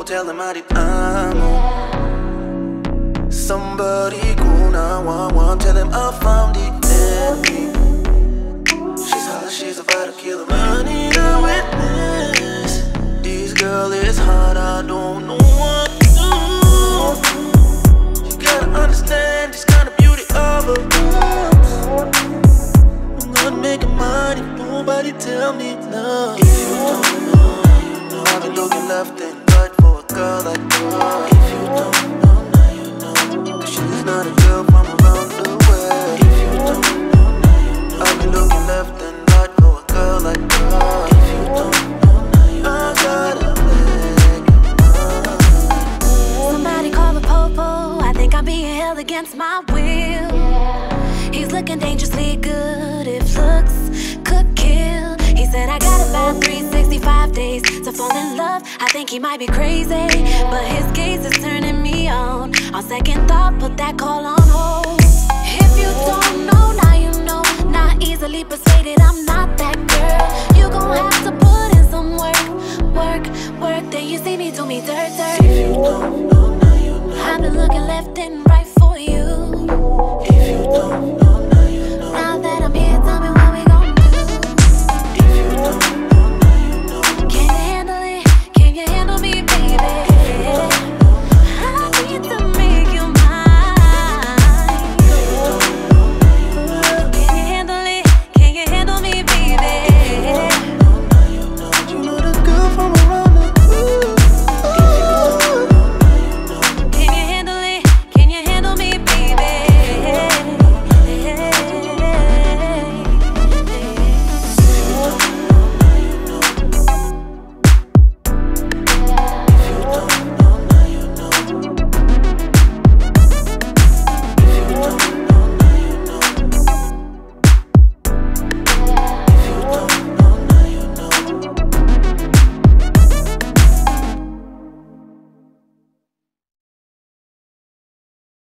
tell him I did somebody cool 911, tell him I found the enemy. She's holler, she's about to kill him. I need a witness. This girl is hot, I don't know what to do. You gotta understand this kind of beauty of a rose. I'm not making money, nobody tell me no. If you don't know, now you know. I've been looking left and right for a girl like her. If you don't know, now you know. Cause she's not a girl from around the world. If you don't know, now you know. I've been looking left and right for a girl like her. If you don't know, now you know. I gotta let you know. Somebody call the popo, I think I'm being held against my will. He's looking dangerously good, if looks could kill. He said I got about 365 days to fall in love. I think he might be crazy, but his gaze is turning me on. On second thought, put that call on hold. If you don't know